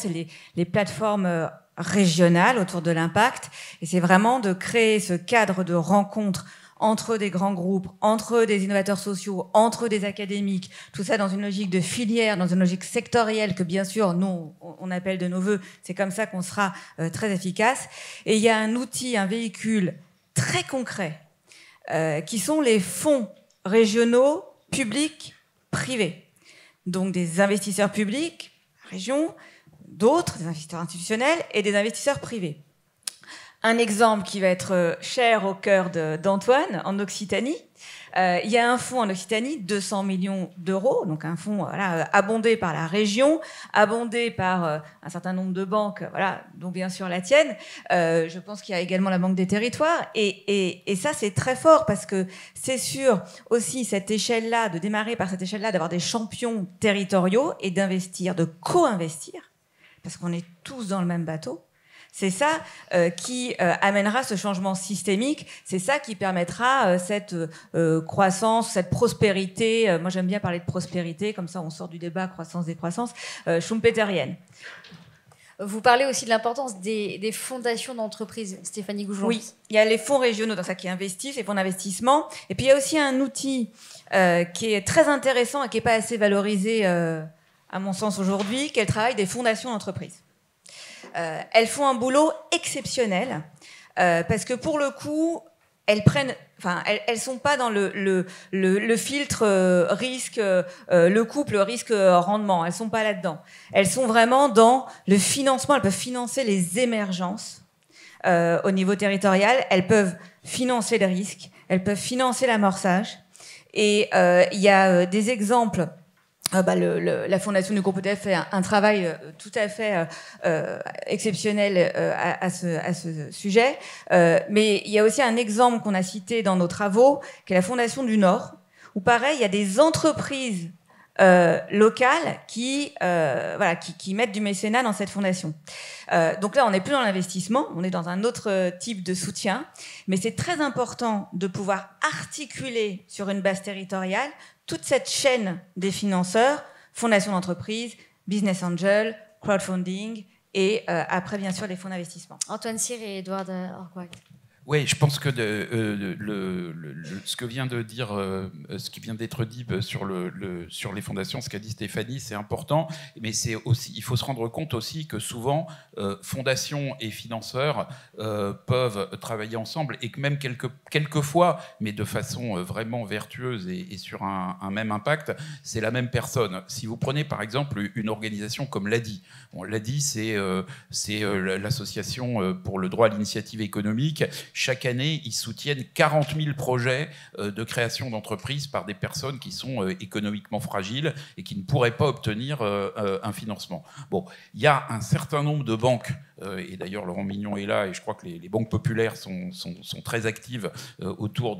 Speaker 2: c'est les plateformes régionales autour de l'impact. Et c'est vraiment de créer ce cadre de rencontre entre des grands groupes, entre des innovateurs sociaux, entre des académiques, tout ça dans une logique de filière, dans une logique sectorielle que bien sûr, nous, on appelle de nos voeux. C'est comme ça qu'on sera très efficace. Et il y a un outil, un véhicule très concret qui sont les fonds régionaux, publics, privés. Donc des investisseurs publics, régions, d'autres, des investisseurs institutionnels et des investisseurs privés. Un exemple qui va être cher au cœur d'Antoine, en Occitanie. Il y a un fonds en Occitanie, 200 millions d'euros, donc un fonds abondé par la région, abondé par un certain nombre de banques, dont bien sûr la tienne. Je pense qu'il y a également la Banque des Territoires. Et ça, c'est très fort parce que c'est sur aussi cette échelle-là, de démarrer par cette échelle-là, d'avoir des champions territoriaux et d'investir, de co-investir, parce qu'on est tous dans le même bateau. C'est ça qui amènera ce changement systémique. C'est ça qui permettra cette croissance, cette prospérité. Moi, j'aime bien parler de prospérité, comme ça on sort du débat croissance-décroissance, schumpeterienne.
Speaker 1: Vous parlez aussi de l'importance des fondations d'entreprise, Stéphanie Goujon.
Speaker 2: Oui, il y a les fonds régionaux dans ça qui investissent, les fonds d'investissement. Et puis il y a aussi un outil qui est très intéressant et qui n'est pas assez valorisé, à mon sens, aujourd'hui, qui est le travail des fondations d'entreprise. Elles font un boulot exceptionnel parce que pour le coup, elles sont pas dans le filtre risque, le couple risque-rendement. Elles sont pas là-dedans. Elles sont vraiment dans le financement. Elles peuvent financer les émergences au niveau territorial. Elles peuvent financer le risque. Elles peuvent financer l'amorçage. Et il y a des exemples. La fondation du groupe EDF fait un travail tout à fait exceptionnel à ce sujet. Mais il y a aussi un exemple qu'on a cité dans nos travaux, qui est la Fondation du Nord, où pareil, il y a des entreprises locales qui mettent du mécénat dans cette fondation. Donc là, on n'est plus dans l'investissement, on est dans un autre type de soutien, mais c'est très important de pouvoir articuler sur une base territoriale toute cette chaîne des financeurs, fondation d'entreprise, business angel, crowdfunding et après, bien sûr, les fonds d'investissement.
Speaker 1: Antoine Cyr et Edouard Orquart.
Speaker 3: Oui, je pense que ce que vient de dire, ce qui vient d'être dit sur les fondations, ce qu'a dit Stéphanie, c'est important. Mais c'est aussi, il faut se rendre compte aussi que souvent, fondations et financeurs peuvent travailler ensemble et que même quelquefois, mais de façon vraiment vertueuse et sur un même impact, c'est la même personne. Si vous prenez par exemple une organisation comme l'ADI, l'ADI c'est l'association pour le droit à l'initiative économique. Chaque année, ils soutiennent 40 000 projets de création d'entreprises par des personnes qui sont économiquement fragiles et qui ne pourraient pas obtenir un financement. Bon, il y a un certain nombre de banques, et d'ailleurs Laurent Mignon est là, et je crois que les banques populaires sont très actives autour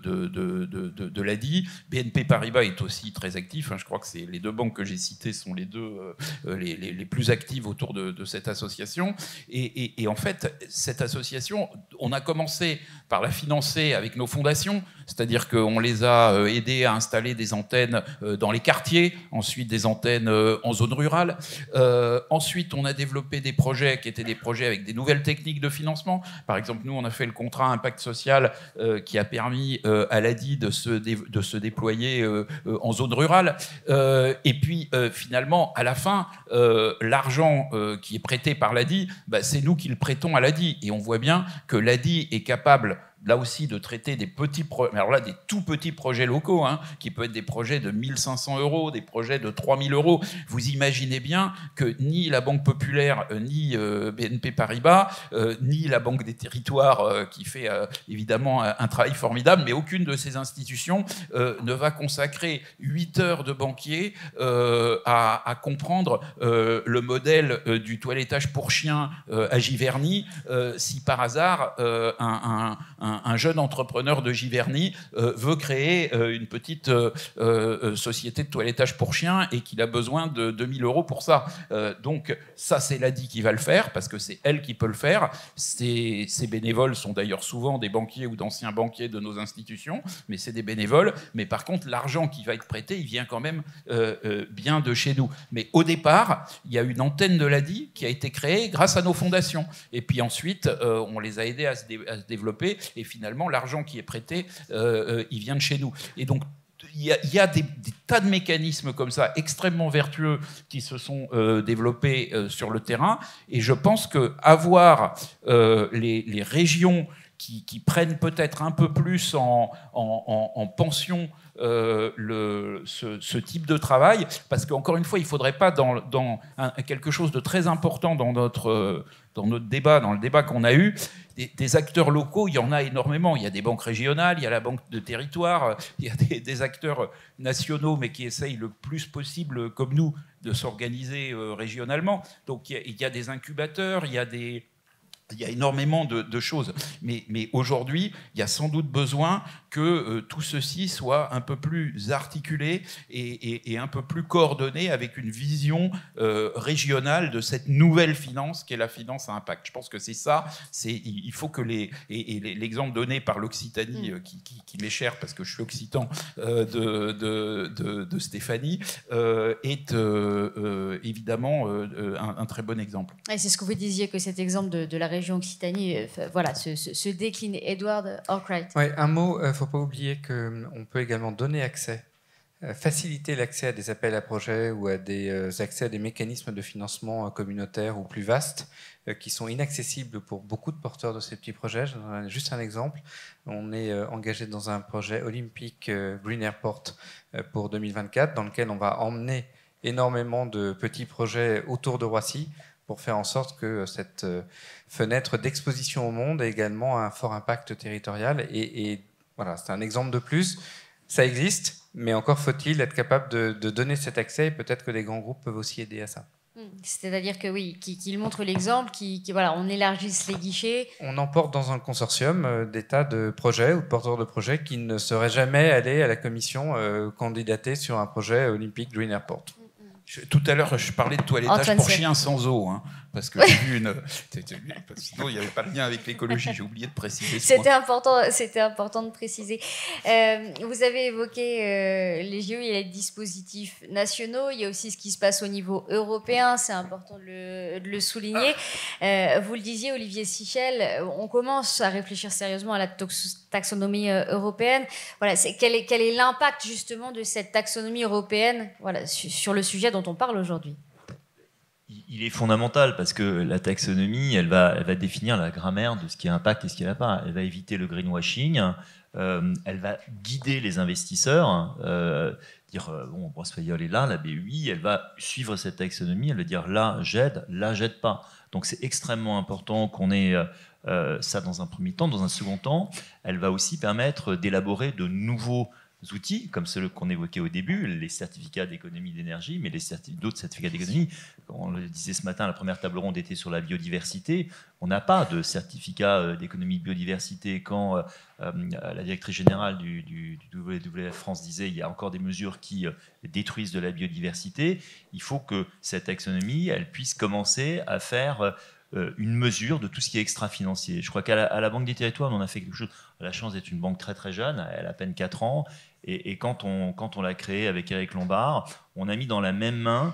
Speaker 3: de l'ADI. BNP Paribas est aussi très actif. Je crois que les deux banques que j'ai citées sont les deux les plus actives autour de cette association. Et en fait, cette association, on a commencé par la financer avec nos fondations, c'est-à-dire qu'on les a aidés à installer des antennes dans les quartiers, ensuite des antennes en zone rurale. Ensuite, on a développé des projets qui étaient des projets avec des nouvelles techniques de financement. Par exemple, nous, on a fait le contrat impact social qui a permis à l'ADI de se déployer en zone rurale. Et puis, finalement, à la fin, l'argent qui est prêté par l'ADI, c'est nous qui le prêtons à l'ADI. Et on voit bien que l'ADI est capable, là aussi, de traiter des petits projets, alors là, des tout petits projets locaux, qui peuvent être des projets de 1 500 euros, des projets de 3 000 euros. Vous imaginez bien que ni la Banque Populaire, ni BNP Paribas, ni la Banque des Territoires, qui fait évidemment un travail formidable, mais aucune de ces institutions ne va consacrer 8 heures de banquier à comprendre le modèle du toilettage pour chiens à Giverny, si par hasard un un jeune entrepreneur de Giverny veut créer une petite société de toilettage pour chiens et qu'il a besoin de 2000 € pour ça. Donc ça, c'est l'ADI qui va le faire, parce que c'est elle qui peut le faire. Ces bénévoles sont d'ailleurs souvent des banquiers ou d'anciens banquiers de nos institutions, mais c'est des bénévoles. Mais par contre, l'argent qui va être prêté, il vient quand même bien de chez nous. Mais au départ, il y a une antenne de l'ADI qui a été créée grâce à nos fondations. Et puis ensuite, on les a aidés à se développer. Et finalement, l'argent qui est prêté, il vient de chez nous. Et donc, il y a des tas de mécanismes comme ça, extrêmement vertueux, qui se sont développés sur le terrain. Et je pense qu'avoir les régions qui prennent peut-être un peu plus en pension ce type de travail, parce qu'encore une fois, il ne faudrait pas, dans quelque chose de très important dans notre débat, dans le débat qu'on a eu, des acteurs locaux, il y en a énormément. Il y a des banques régionales, il y a la banque de territoire, il y a des acteurs nationaux, mais qui essayent le plus possible, comme nous, de s'organiser régionalement. Donc il y a des incubateurs, il y a énormément de choses. Mais aujourd'hui, il y a sans doute besoin que tout ceci soit un peu plus articulé et un peu plus coordonné avec une vision régionale de cette nouvelle finance qu'est la finance à impact. Je pense que c'est ça. Il faut que l'exemple donné par l'Occitanie, qui m'est cher parce que je suis occitan, de Stéphanie, est évidemment un très bon exemple.
Speaker 1: Et c'est ce que vous disiez, que cet exemple de la région Occitanie voilà, se décline. Edward Arkwright.
Speaker 6: Oui, un mot, il ne faut pas oublier qu'on peut également donner accès, faciliter l'accès à des appels à projets ou à accès à des mécanismes de financement communautaires ou plus vastes qui sont inaccessibles pour beaucoup de porteurs de ces petits projets. Je donne juste un exemple. On est engagé dans un projet olympique Green Airport pour 2024 dans lequel on va emmener énormément de petits projets autour de Roissy pour faire en sorte que cette fenêtre d'exposition au monde ait également un fort impact territorial. Et voilà, c'est un exemple de plus. Ça existe, mais encore faut-il être capable de donner cet accès, et peut-être que les grands groupes peuvent aussi aider à ça.
Speaker 1: C'est-à-dire que oui, qu'ils montrent l'exemple, voilà, on élargisse les guichets.
Speaker 6: On emporte dans un consortium des tas de projets ou de porteurs de projets qui ne seraient jamais allés à la commission candidater sur un projet olympique Green Airport.
Speaker 3: Tout à l'heure, je parlais de toilettage
Speaker 1: Antoine
Speaker 3: pour chiens sans eau, hein, parce que j'ai vu sinon, il n'y avait pas de lien avec l'écologie. J'ai oublié de préciser.
Speaker 1: C'était important de préciser. Vous avez évoqué les JO, il y a les dispositifs nationaux, il y a aussi ce qui se passe au niveau européen, c'est important de le souligner. Vous le disiez, Olivier Sichel, on commence à réfléchir sérieusement à la taxonomie européenne. Voilà, quel est l'impact justement de cette taxonomie européenne, voilà, sur le sujet dont on parle aujourd'hui?
Speaker 4: Il est fondamental parce que la taxonomie, elle va définir la grammaire de ce qui a impact et ce qui n'a pas. Elle va éviter le greenwashing, elle va guider les investisseurs, dire bon, Ambroise Fayol est là, la BUI, elle va suivre cette taxonomie, elle va dire là j'aide pas. Donc c'est extrêmement important qu'on ait ça dans un premier temps. Dans un second temps, elle va aussi permettre d'élaborer de nouveaux outils, comme ceux qu'on évoquait au début, les certificats d'économie d'énergie, mais d'autres certificats d'économie. On le disait ce matin, la première table ronde était sur la biodiversité. On n'a pas de certificat d'économie de biodiversité. Quand la directrice générale du WWF France disait il y a encore des mesures qui détruisent de la biodiversité, il faut que cette taxonomie, elle puisse commencer à faire une mesure de tout ce qui est extra-financier. Je crois qu'à la Banque des Territoires, on a fait quelque chose. On a la chance d'être une banque très très jeune, elle a à peine 4 ans. Et quand on l'a créée avec Eric Lombard, on a mis dans la même main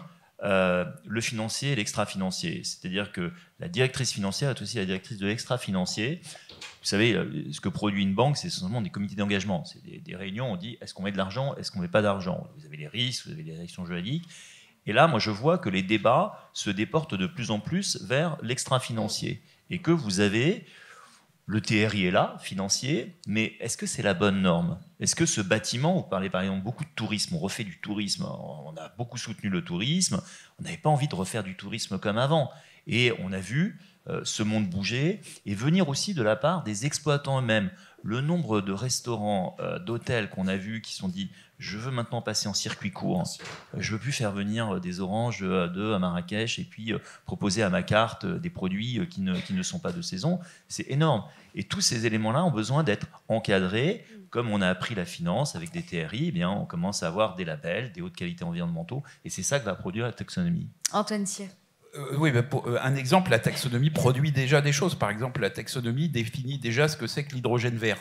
Speaker 4: le financier et l'extra-financier. C'est-à-dire que la directrice financière est aussi la directrice de l'extra-financier. Vous savez, ce que produit une banque, c'est essentiellement des comités d'engagement. C'est des réunions, on dit est-ce qu'on met de l'argent, est-ce qu'on ne met pas d'argent. Vous avez les risques, vous avez les réactions juridiques. Et là, moi, je vois que les débats se déportent de plus en plus vers l'extra-financier. Et que vous avez... Le TRI est là, financier, mais est-ce que c'est la bonne norme? Est-ce que ce bâtiment, vous parlez par exemple beaucoup de tourisme, on refait du tourisme, on a beaucoup soutenu le tourisme, on n'avait pas envie de refaire du tourisme comme avant. Et on a vu ce monde bouger et venir aussi de la part des exploitants eux-mêmes. Le nombre de restaurants, d'hôtels qu'on a vus qui se sont dit « je veux maintenant passer en circuit court, je veux plus faire venir des oranges à Marrakech et puis proposer à ma carte des produits qui ne sont pas de saison », c'est énorme. Et tous ces éléments-là ont besoin d'être encadrés. Comme on a appris la finance avec des TRI, eh bien, on commence à avoir des labels, des hautes qualités environnementaux, et c'est ça que va produire la taxonomie.
Speaker 1: Antoine Cyr.
Speaker 3: Oui, pour un exemple, la taxonomie produit déjà des choses. Par exemple, la taxonomie définit déjà ce que c'est que l'hydrogène vert.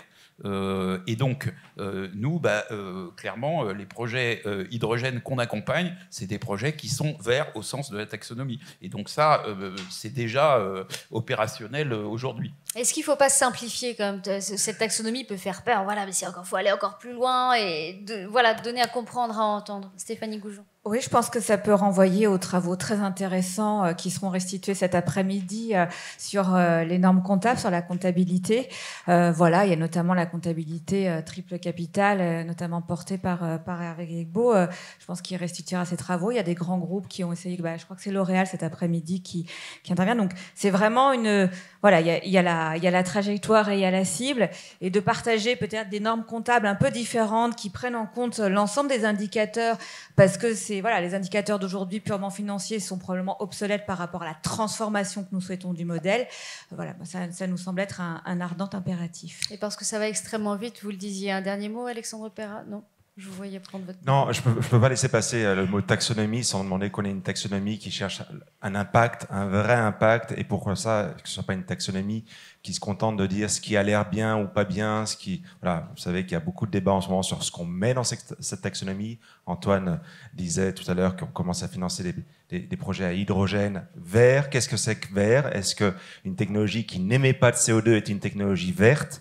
Speaker 3: Et donc, nous, clairement, les projets hydrogène qu'on accompagne, c'est des projets qui sont verts au sens de la taxonomie. Et donc ça, c'est déjà opérationnel aujourd'hui.
Speaker 1: Est-ce qu'il ne faut pas simplifier quand même? Cette taxonomie peut faire peur, voilà, mais il faut aller encore plus loin et donner à comprendre, à entendre. Stéphanie Goujon.
Speaker 2: Oui, je pense que ça peut renvoyer aux travaux très intéressants qui seront restitués cet après-midi sur les normes comptables, sur la comptabilité. Voilà, il y a notamment la comptabilité triple capital, notamment portée par Hervé Guegbeau. Je pense qu'il restituera ces travaux. Il y a des grands groupes qui ont essayé, je crois que c'est L'Oréal cet après-midi qui intervient. Donc c'est vraiment voilà, il y a la trajectoire et il y a la cible, et de partager peut-être des normes comptables un peu différentes qui prennent en compte l'ensemble des indicateurs, parce que les indicateurs d'aujourd'hui purement financiers sont probablement obsolètes par rapport à la transformation que nous souhaitons du modèle. Voilà, ça nous semble être un ardent impératif.
Speaker 1: Et parce que ça va extrêmement vite, vous le disiez. Un dernier mot, Alexandre Perra? Non, je vous voyais prendre votre...
Speaker 5: Non, je peux pas laisser passer le mot taxonomie sans demander qu'on ait une taxonomie qui cherche un impact, un vrai impact, et pourquoi ça, que ce soit pas une taxonomie qui se contente de dire ce qui a l'air bien ou pas bien, voilà, vous savez qu'il y a beaucoup de débats en ce moment sur ce qu'on met dans cette taxonomie. Antoine disait tout à l'heure qu'on commence à financer des projets à hydrogène vert. Qu'est-ce que c'est que vert? Est-ce qu'une technologie qui n'émet pas de CO2 est une technologie verte?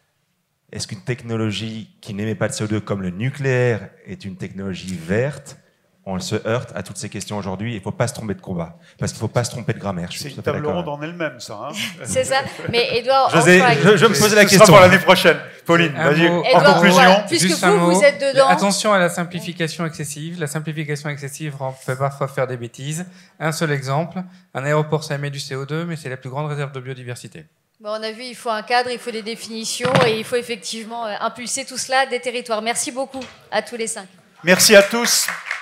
Speaker 5: Est-ce qu'une technologie qui n'émet pas de CO2 comme le nucléaire est une technologie verte? On se heurte à toutes ces questions aujourd'hui. Il ne faut pas se tromper de combat, parce qu'il ne faut pas se tromper de grammaire.
Speaker 7: C'est une table ronde en elle-même, ça. Hein.
Speaker 1: C'est ça. Mais Edouard,
Speaker 5: je me posais la question.
Speaker 7: Ce sera pour l'année prochaine. Pauline, vas-y. En conclusion,
Speaker 1: voilà, puisque vous êtes dedans.
Speaker 6: Attention à la simplification excessive. La simplification excessive peut parfois faire des bêtises. Un seul exemple, un aéroport, ça émet du CO2, mais c'est la plus grande réserve de biodiversité.
Speaker 1: Bon, on a vu, il faut un cadre, il faut des définitions, et il faut effectivement impulser tout cela des territoires. Merci beaucoup à tous les 5.
Speaker 7: Merci à tous.